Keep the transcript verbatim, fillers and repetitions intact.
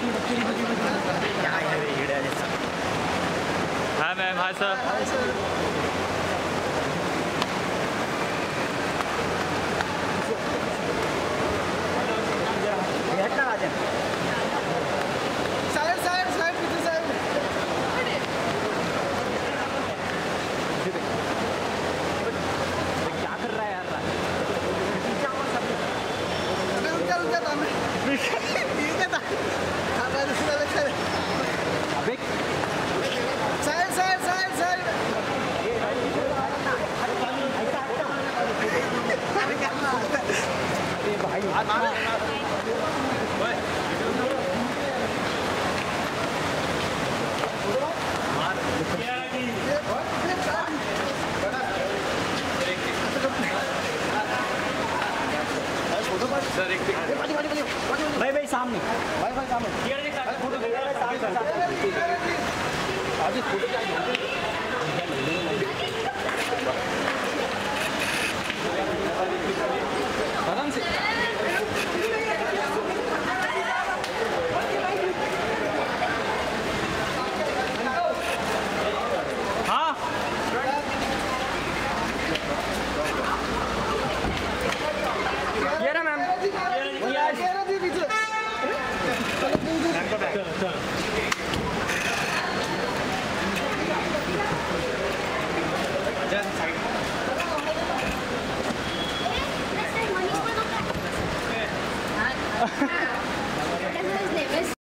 Hi ma'am, hi sir. Hi sir. Side, side, side, picture side. क्या कर रहा है यार? अबे उनका उनका नाम है। ठीक है था। हमारे दूसरा लेकर। अबे Side, side, side, side. अरे क्या बात है? अरे भाई ओए मार क्या की सर एक भाई भाई सामने भाई भाई सामने फोटो आज फोटो